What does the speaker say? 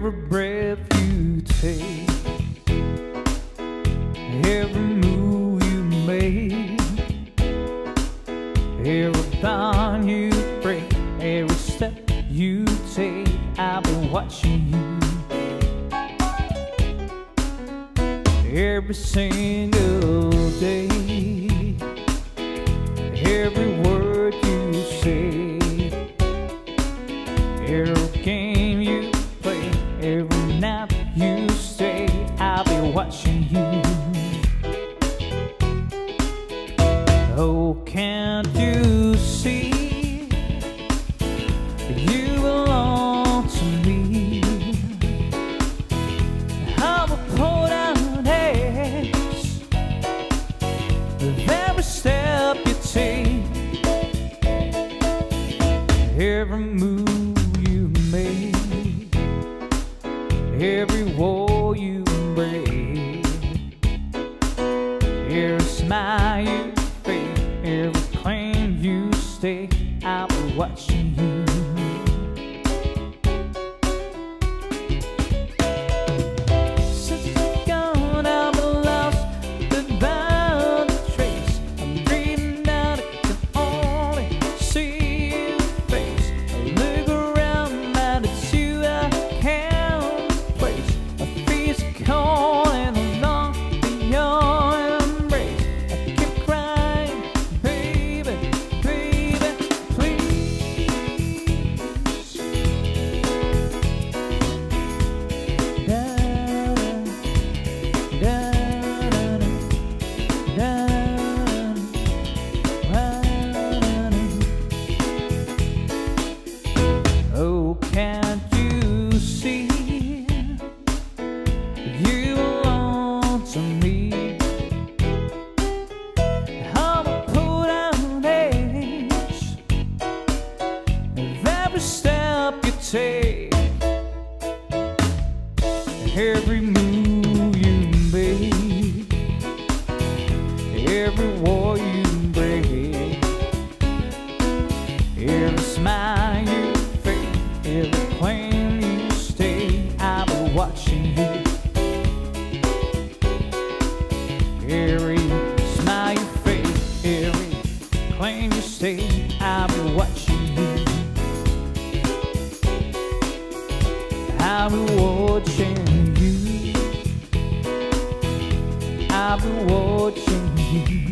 every breath you take, every move you make, every bond you break, every step you take, I'll be watching you. Every single day, every word you say, every game you play, every night you stay, I'll be watching you. Oh, can't you see you belong to me? I'm a pull down edge with every step you take, every move you make, every wall you break, every smile you fake, every claim you stake, I'll be watching you. Since you're gone, I'm lost without a trace. I'm breathing out, I can only see your face. I look around, and it's you I can't place. I feel so cold and I long for your embrace. I keep crying, baby, baby, please. Oh, can't you see you belong to me? I'm a pull down edge of every step you take, every move you make, every wall you break, every smile you fake, every claim you stay, I'll be watching you. Every smile you fake, every claim you stay, I'll be watching you. I'll be watching you. I'll be watching you.